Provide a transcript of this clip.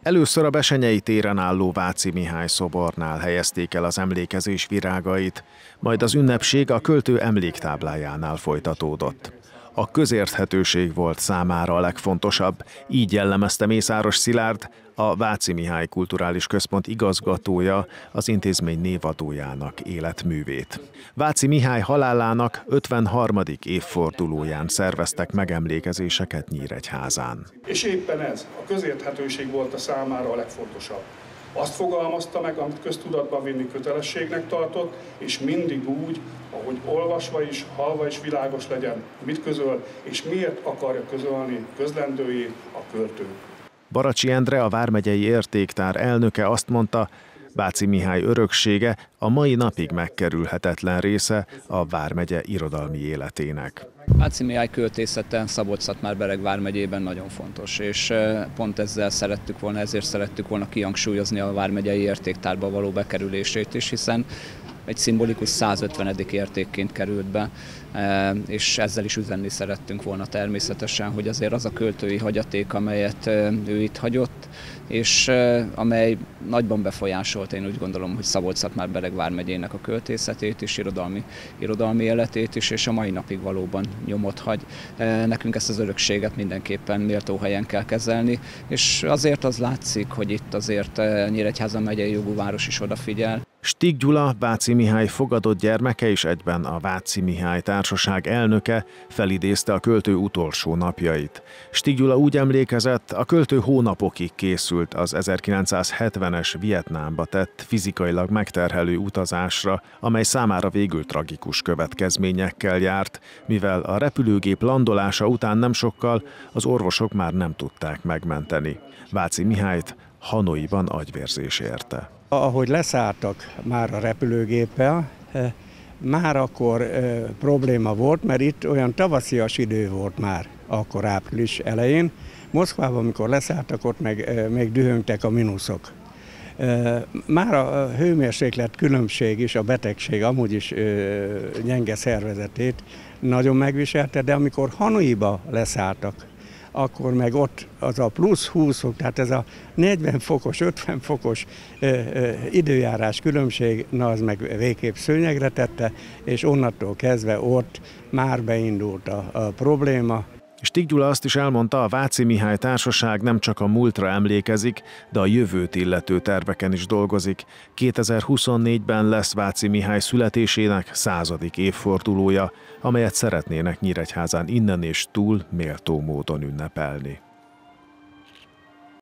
Először a Besenyei téren álló Váci Mihály szobornál helyezték el az emlékezés virágait, majd az ünnepség a költő emléktáblájánál folytatódott. A közérthetőség volt számára a legfontosabb, így jellemezte Mészáros Szilárd, a Váci Mihály Kulturális Központ igazgatója, az intézmény névadójának életművét. Váci Mihály halálának 53. évfordulóján szerveztek megemlékezéseket Nyíregyházán. És éppen ez, a közérthetőség volt a számára a legfontosabb. Azt fogalmazta meg, amit köztudatban vinni kötelességnek tartott, és mindig úgy, ahogy olvasva is, hallva is világos legyen, mit közöl, és miért akarja közölni közlendőjét a költő. Baracsi Endre, a vármegyei értéktár elnöke azt mondta, Váci Mihály öröksége a mai napig megkerülhetetlen része a vármegye irodalmi életének. Váci Mihály költészete Szabolcs-Szatmár-Bereg vármegyében nagyon fontos, és pont ezért szerettük volna kihangsúlyozni a vármegyei értéktárba való bekerülését is, hiszen egy szimbolikus 150. értékként került be, és ezzel is üzenni szerettünk volna természetesen, hogy azért az a költői hagyaték, amelyet ő itt hagyott, és amely nagyban befolyásolt, én úgy gondolom, hogy Szabolcs-Szatmár-Bereg vármegyének a költészetét és irodalmi életét is, és a mai napig valóban nyomot hagy. Nekünk ezt az örökséget mindenképpen méltó helyen kell kezelni, és azért az látszik, hogy itt azért Nyíregyháza megyei jogú város is odafigyel. Stig Gyula, Váci Mihály fogadott gyermeke és egyben a Váci Mihály Társaság elnöke felidézte a költő utolsó napjait. Stig Gyula úgy emlékezett, a költő hónapokig készült az 1970-es Vietnámba tett fizikailag megterhelő utazásra, amely számára végül tragikus következményekkel járt, mivel a repülőgép landolása után nem sokkal az orvosok már nem tudták megmenteni. Váci Mihályt Hanoiban agyvérzés érte. Ahogy leszálltak már a repülőgéppel, már akkor probléma volt, mert itt olyan tavaszias idő volt már, akkor április elején. Moszkvában, amikor leszálltak, ott még dühöngtek a mínuszok. Már a hőmérséklet különbség is, a betegség amúgy is gyenge szervezetét nagyon megviselte, de amikor Hanoiba leszálltak, akkor meg ott az a plusz 20 fok, tehát ez a 40 fokos, 50 fokos időjárás különbség, na az meg végképp szőnyegre tette, és onnantól kezdve ott már beindult a probléma. Stig Gyula azt is elmondta, a Váci Mihály Társaság nem csak a múltra emlékezik, de a jövőt illető terveken is dolgozik. 2024-ben lesz Váci Mihály születésének 100. évfordulója, amelyet szeretnének Nyíregyházán innen és túl méltó módon ünnepelni.